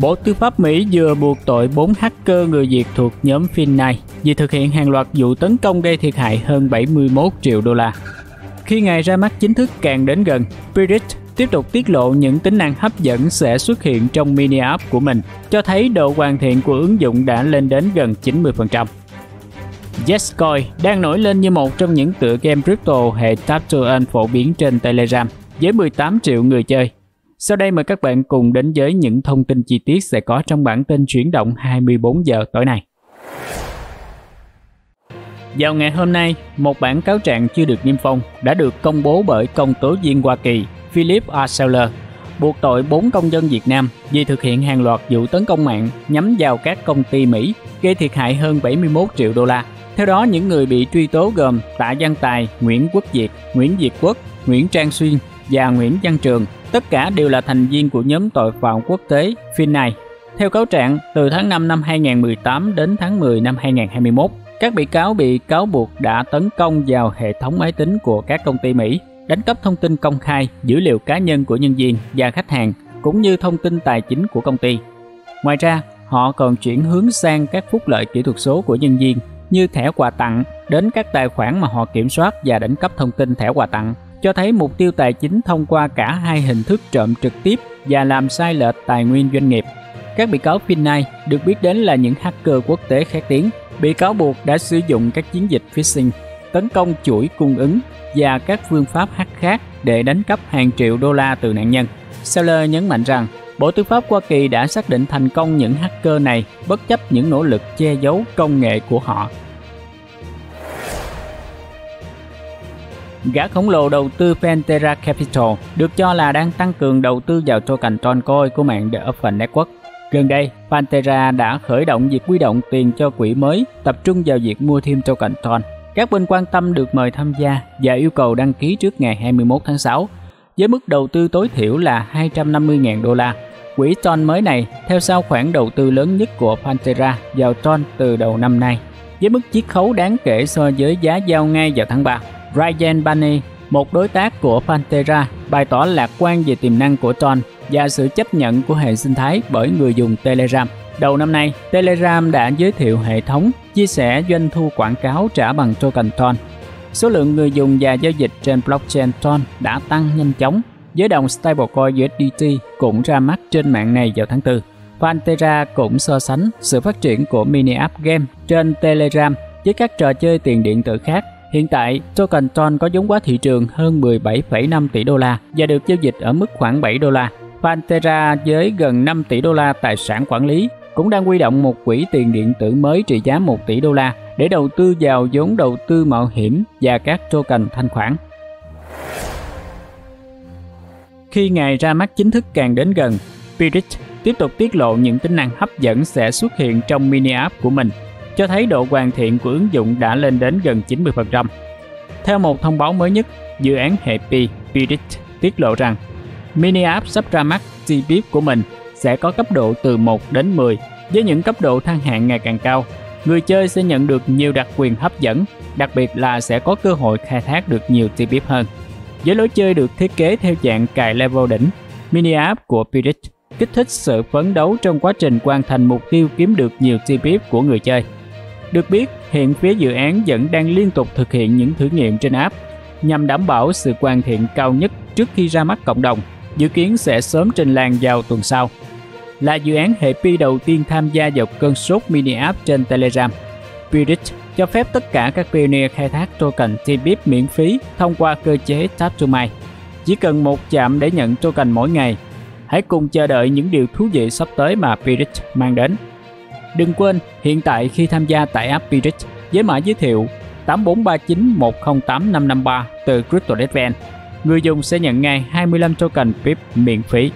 Bộ Tư pháp Mỹ vừa buộc tội 4 hacker người Việt thuộc nhóm Fin9 vì thực hiện hàng loạt vụ tấn công gây thiệt hại hơn 71 triệu đô la. Khi ngày ra mắt chính thức càng đến gần, Pirit tiếp tục tiết lộ những tính năng hấp dẫn sẽ xuất hiện trong mini app của mình, cho thấy độ hoàn thiện của ứng dụng đã lên đến gần 90%. Yescoin đang nổi lên như một trong những tựa game crypto hệ Tap to Earn phổ biến trên Telegram với 18 triệu người chơi. Sau đây mời các bạn cùng đến với những thông tin chi tiết sẽ có trong bản tin chuyển động 24 giờ tối nay. Vào ngày hôm nay, một bản cáo trạng chưa được niêm phong đã được công bố bởi công tố viên Hoa Kỳ Philip A. Seller, buộc tội 4 công dân Việt Nam vì thực hiện hàng loạt vụ tấn công mạng nhắm vào các công ty Mỹ, gây thiệt hại hơn 71 triệu đô la. Theo đó, những người bị truy tố gồm Tạ Văn Tài, Nguyễn Quốc Việt, Nguyễn Việt Quốc, Nguyễn Trang Xuyên và Nguyễn Văn Trường. Tất cả đều là thành viên của nhóm tội phạm quốc tế Fin9. Theo cáo trạng, từ tháng 5 năm 2018 đến tháng 10 năm 2021, các bị cáo bị cáo buộc đã tấn công vào hệ thống máy tính của các công ty Mỹ, đánh cắp thông tin công khai, dữ liệu cá nhân của nhân viên và khách hàng, cũng như thông tin tài chính của công ty. Ngoài ra, họ còn chuyển hướng sang các phúc lợi kỹ thuật số của nhân viên như thẻ quà tặng đến các tài khoản mà họ kiểm soát và đánh cắp thông tin thẻ quà tặng, cho thấy mục tiêu tài chính thông qua cả hai hình thức trộm trực tiếp và làm sai lệch tài nguyên doanh nghiệp. Các bị cáo Fin9 được biết đến là những hacker quốc tế khét tiếng, bị cáo buộc đã sử dụng các chiến dịch phishing, tấn công chuỗi cung ứng và các phương pháp hack khác để đánh cắp hàng triệu đô la từ nạn nhân. Seller nhấn mạnh rằng, Bộ Tư pháp Hoa Kỳ đã xác định thành công những hacker này bất chấp những nỗ lực che giấu công nghệ của họ. Gã khổng lồ đầu tư Pantera Capital được cho là đang tăng cường đầu tư vào token Troncoin của mạng The Open Network. Gần đây, Pantera đã khởi động việc huy động tiền cho quỹ mới, tập trung vào việc mua thêm token Tron. Các bên quan tâm được mời tham gia và yêu cầu đăng ký trước ngày 21 tháng 6, với mức đầu tư tối thiểu là 250.000 đô la. Quỹ Tron mới này theo sau khoản đầu tư lớn nhất của Pantera vào Tron từ đầu năm nay, với mức chiết khấu đáng kể so với giá giao ngay vào tháng 3. Ryan Barney, một đối tác của Pantera, bày tỏ lạc quan về tiềm năng của Tron và sự chấp nhận của hệ sinh thái bởi người dùng Telegram. Đầu năm nay, Telegram đã giới thiệu hệ thống chia sẻ doanh thu quảng cáo trả bằng token Tron. Số lượng người dùng và giao dịch trên blockchain Tron đã tăng nhanh chóng, với đồng stablecoin USDT cũng ra mắt trên mạng này vào tháng 4. Pantera cũng so sánh sự phát triển của mini app game trên Telegram với các trò chơi tiền điện tử khác. Hiện tại, token Tron có vốn hóa thị trường hơn 17,5 tỷ đô la và được giao dịch ở mức khoảng 7 đô la. Pantera với gần 5 tỷ đô la tài sản quản lý cũng đang huy động một quỹ tiền điện tử mới trị giá 1 tỷ đô la để đầu tư vào vốn đầu tư mạo hiểm và các token thanh khoản. Khi ngày ra mắt chính thức càng đến gần, Pirit tiếp tục tiết lộ những tính năng hấp dẫn sẽ xuất hiện trong mini app của mình, cho thấy độ hoàn thiện của ứng dụng đã lên đến gần 90%. Theo một thông báo mới nhất, dự án Happy Pirit tiết lộ rằng mini app sắp ra mắt TBIP của mình sẽ có cấp độ từ 1 đến 10, với những cấp độ thăng hạng ngày càng cao. Người chơi sẽ nhận được nhiều đặc quyền hấp dẫn, đặc biệt là sẽ có cơ hội khai thác được nhiều TBIP hơn. Với lối chơi được thiết kế theo dạng cài level đỉnh, mini app của Pirit kích thích sự phấn đấu trong quá trình hoàn thành mục tiêu kiếm được nhiều TBIP của người chơi. Được biết, hiện phía dự án vẫn đang liên tục thực hiện những thử nghiệm trên app nhằm đảm bảo sự hoàn thiện cao nhất trước khi ra mắt cộng đồng, dự kiến sẽ sớm trình làng vào tuần sau. Là dự án Happy đầu tiên tham gia vào cơn sốt mini app trên Telegram, Pirit cho phép tất cả các pioneer khai thác token TBIP miễn phí thông qua cơ chế Tap to Mine. Chỉ cần một chạm để nhận token mỗi ngày. Hãy cùng chờ đợi những điều thú vị sắp tới mà Pirit mang đến. Đừng quên, hiện tại khi tham gia tại app Pirit với mã giới thiệu 8439108553 từ CryptoDeadVent, người dùng sẽ nhận ngay 25 token PIP miễn phí.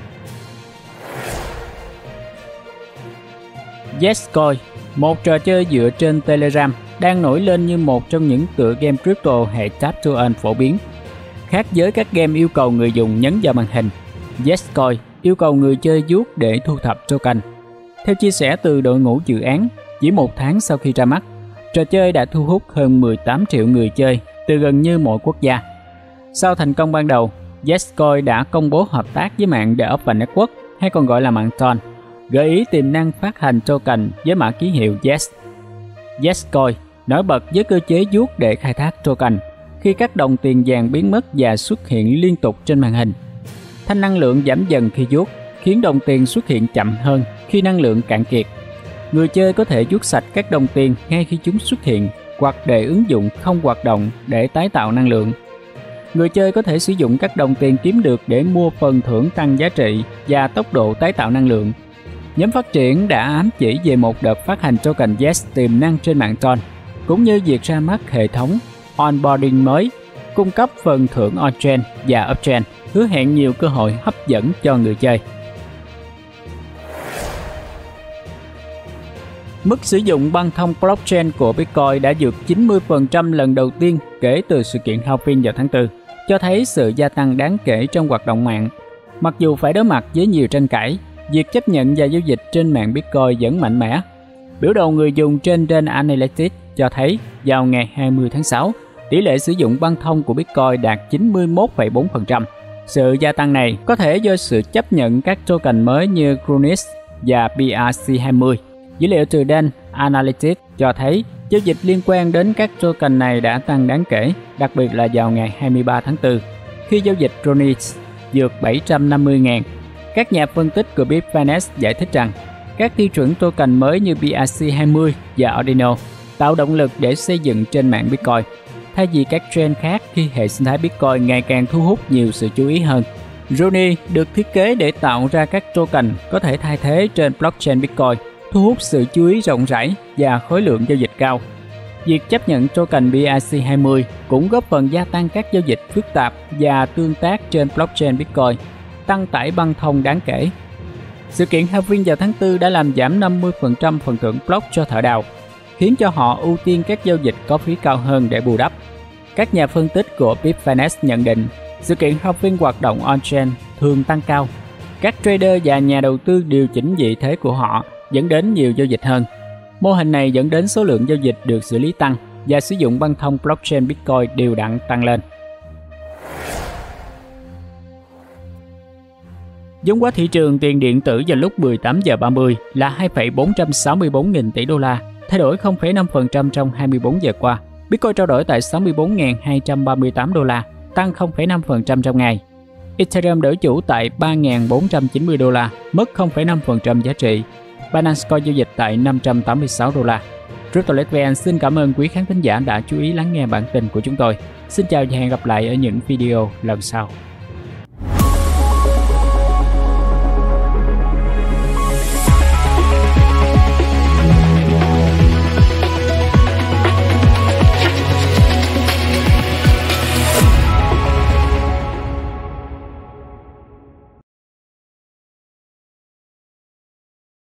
Yescoin, một trò chơi dựa trên Telegram, đang nổi lên như một trong những tựa game crypto hệ Tap to Earn phổ biến. Khác với các game yêu cầu người dùng nhấn vào màn hình, Yescoin yêu cầu người chơi vuốt để thu thập token. Theo chia sẻ từ đội ngũ dự án, chỉ một tháng sau khi ra mắt, trò chơi đã thu hút hơn 18 triệu người chơi từ gần như mọi quốc gia. Sau thành công ban đầu, Yescoin đã công bố hợp tác với mạng The Open Network, hay còn gọi là mạng Tron, gợi ý tiềm năng phát hành token với mã ký hiệu YES. YESCoin nổi bật với cơ chế vuốt để khai thác token khi các đồng tiền vàng biến mất và xuất hiện liên tục trên màn hình. Thanh năng lượng giảm dần khi vuốt, khiến đồng tiền xuất hiện chậm hơn khi năng lượng cạn kiệt. Người chơi có thể vuốt sạch các đồng tiền ngay khi chúng xuất hiện, hoặc để ứng dụng không hoạt động để tái tạo năng lượng. Người chơi có thể sử dụng các đồng tiền kiếm được để mua phần thưởng tăng giá trị và tốc độ tái tạo năng lượng. Nhóm phát triển đã ám chỉ về một đợt phát hành token YES tiềm năng trên mạng Tron, cũng như việc ra mắt hệ thống onboarding mới, cung cấp phần thưởng on-chain và off-chain, hứa hẹn nhiều cơ hội hấp dẫn cho người chơi. Mức sử dụng băng thông blockchain của Bitcoin đã vượt 90% lần đầu tiên kể từ sự kiện halving vào tháng 4, cho thấy sự gia tăng đáng kể trong hoạt động mạng. Mặc dù phải đối mặt với nhiều tranh cãi, việc chấp nhận và giao dịch trên mạng Bitcoin vẫn mạnh mẽ. Biểu đồ người dùng trên Chain Analytics cho thấy vào ngày 20 tháng 6, tỷ lệ sử dụng băng thông của Bitcoin đạt 91,4%. Sự gia tăng này có thể do sự chấp nhận các token mới như Chronix và BRC20. Dữ liệu từ Chain Analytics cho thấy giao dịch liên quan đến các token này đã tăng đáng kể, đặc biệt là vào ngày 23 tháng 4, khi giao dịch Chronix vượt 750.000. Các nhà phân tích của Bitfinex giải thích rằng các tiêu chuẩn token mới như BRC20 và Ordinal tạo động lực để xây dựng trên mạng Bitcoin, thay vì các trend khác khi hệ sinh thái Bitcoin ngày càng thu hút nhiều sự chú ý hơn. Roni được thiết kế để tạo ra các token có thể thay thế trên blockchain Bitcoin, thu hút sự chú ý rộng rãi và khối lượng giao dịch cao. Việc chấp nhận token BRC20 cũng góp phần gia tăng các giao dịch phức tạp và tương tác trên blockchain Bitcoin, tăng tải băng thông đáng kể. Sự kiện halving vào tháng 4 đã làm giảm 50% phần thưởng block cho thợ đào, khiến cho họ ưu tiên các giao dịch có phí cao hơn để bù đắp. Các nhà phân tích của Bitfinex nhận định, sự kiện halving hoạt động on-chain thường tăng cao. Các trader và nhà đầu tư điều chỉnh vị thế của họ, dẫn đến nhiều giao dịch hơn. Mô hình này dẫn đến số lượng giao dịch được xử lý tăng và sử dụng băng thông blockchain Bitcoin đều đặn tăng lên. Vốn hóa thị trường tiền điện tử vào lúc 18 giờ 30 là 2,464 nghìn tỷ đô la, thay đổi 0,5% trong 24 giờ qua. Bitcoin trao đổi tại 64.238 đô la, tăng 0,5% trong ngày. Ethereum đổi chủ tại 3.490 đô la, mất 0,5% giá trị. Binance Coin giao dịch tại 586 đô la. CryptoLitVN xin cảm ơn quý khán thính giả đã chú ý lắng nghe bản tin của chúng tôi. Xin chào và hẹn gặp lại ở những video lần sau.